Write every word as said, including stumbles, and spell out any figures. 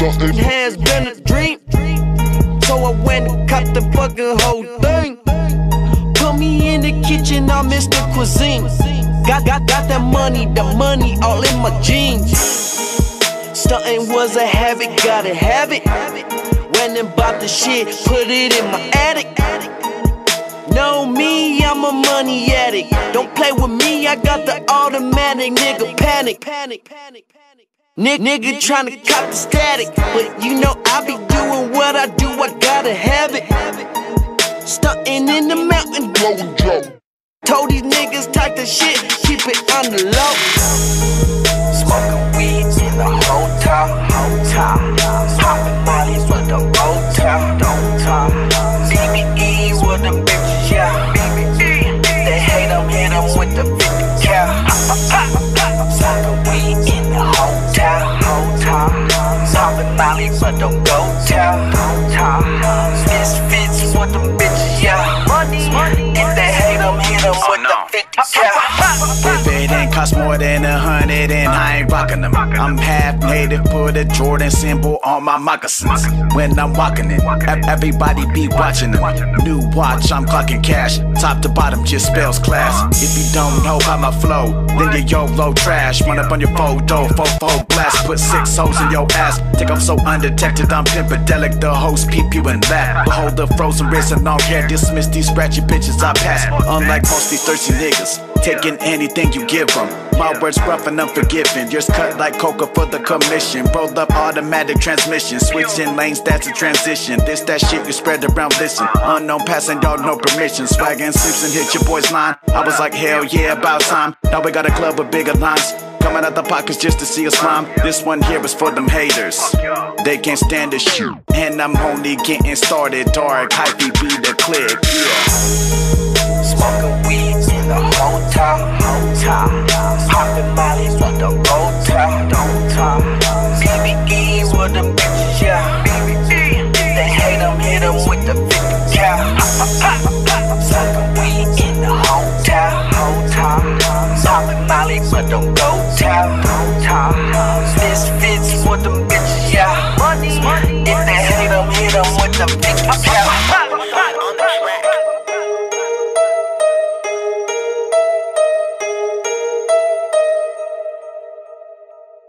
It has been a dream, so I went and caught the fucking whole thing. Put me in the kitchen, I miss the cuisine. Got, got, got that money, the money all in my jeans. Stuntin' was a habit, gotta have it. Went and bought the shit, put it in my attic. Know me, I'm a money addict. Don't play with me, I got the automatic, nigga, panic. Nick, nigga tryna cop the static, but you know I be doing what I do, I gotta have it. Stuntin' in the mountain, blowin' Joe. Told these niggas type the shit, keep it on the low. Smoking weed in the hotel, hotel. Poppin' mollies with the hotel, hotel. B B E with them bitches, yeah. B B E, if they hate them, hit them with the fifty cal. Smoking weed in the hotel, hotel. Poppin' mollies with the hotel, hotel. Misfits with them bitches, yeah. Money, if they hate them, hit them with the fifty cal. If it ain't cost more than a hundred and I ain't rockin' them, I'm half native, put a Jordan symbol on my moccasins. When I'm walking it, everybody be watching them. New watch, I'm clocking cash. Top to bottom just spells class. If you don't know how my flow, then you're YOLO trash. Run up on your photo, fofo blast. Put six holes in your ass. Take off so undetected, I'm pimpedelic. The host peep you and laugh. Behold the frozen wrist and long hair. Dismiss these scratchy bitches I pass. Unlike most these thirsty niggas, taking anything you give them. My words rough and unforgiving. Yours cut like coca for the commission. Rolled up automatic transmission. Switching lanes, that's a transition. This that shit you spread around, listen. Unknown passing, y'all no permission. Swag and Simpson hit your boy's line. I was like, hell yeah, about time. Now we got a club with bigger lines. Coming out the pockets just to see us climb. This one here is for them haters. They can't stand this shit. And I'm only getting started. Dark, hypey, be the click, yeah. Smoking weed in the hotel, hotel. Poppin' mollies with the hotel, hotel. B B Es with them bitches, yeah. B B E, if they hate them, hit them with the fifty cal. Smoking weed in the hotel, hotel. Poppin' mollies with the hotel, hotel. Misfits with them bitches, yeah. Money, if they hate them, hit them with the fifty cal.